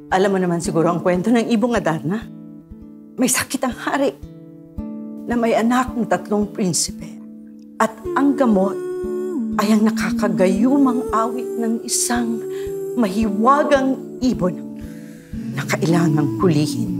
Alam mo naman siguro ang kwento ng ibong Adarna. May sakit ang hari na may anak ng 3 prinsipe. At ang gamot ay ang nakakagayumang awit ng isang mahiwagang ibon na kailangang hulihin.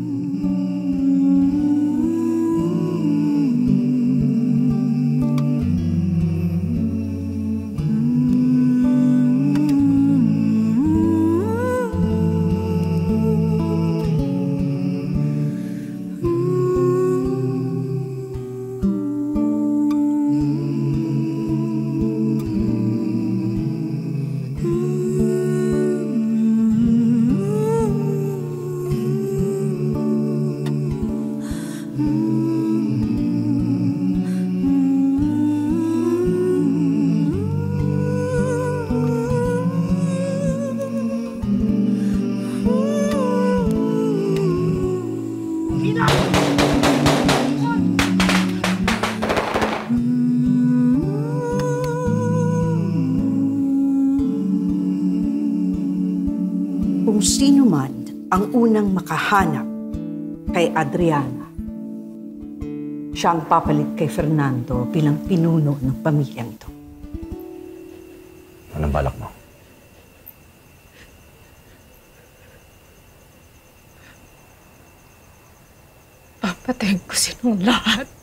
Kung sino man ang unang makahanap kay Adriana, siya ang papalit kay Fernando bilang pinuno ng pamilyang ito. Anong balak mo? Papatayin ko silang lahat.